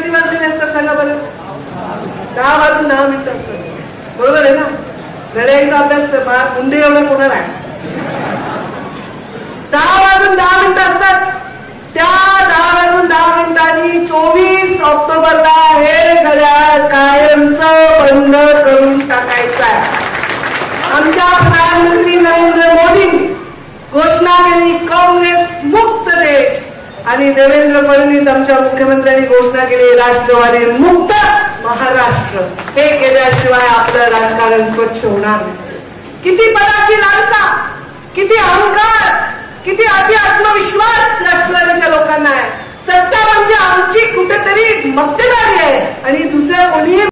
किती वाजलेले असतात सांगा बरं? 10 वाजून 10 मिनिटं असतात, बरोबर आहे ना? लढाईचा अभ्यास मुंडे एवढा कोणाला आहे? 10 वाजून 10 मिनिटं असतात. त्या 10 वाजून 10 मिनिटांनी 24 ऑक्टोबरला हे घड्याळ कायमचं बंद करून टाकायचं आहे. आमच्या प्रधानमंत्री नरेंद्र मोदी घोषणा केली काँग्रेस मुक्त देश, आणि देवेंद्र फडणवीस आमच्या मुख्यमंत्र्यांनी घोषणा केली राष्ट्रवादी मुक्त महाराष्ट्र. हे केल्याशिवाय आपलं राजकारण स्वच्छ होणार नाही. किती पदाची लालसा, किती अहंकार, किती अति आत्मविश्वास राष्ट्रवादीच्या लोकांना आहे. सत्ता म्हणजे आमची कुठेतरी मक्तेदारी आहे आणि दुसऱ्या कोणीही